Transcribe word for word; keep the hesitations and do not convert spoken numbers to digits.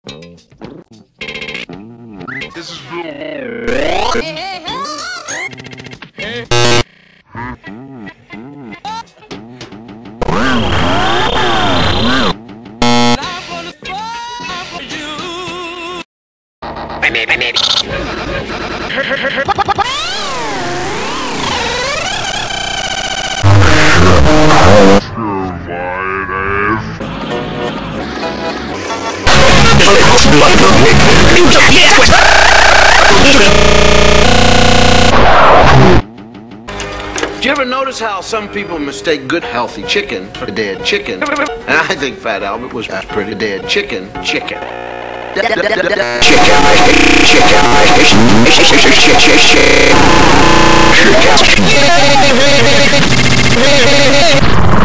This is real. Maybe, maybe. Do you ever notice how some people mistake good, healthy chicken for dead chicken? And I think Fat Albert was pretty dead chicken, chicken. Chicken, chicken, chicken.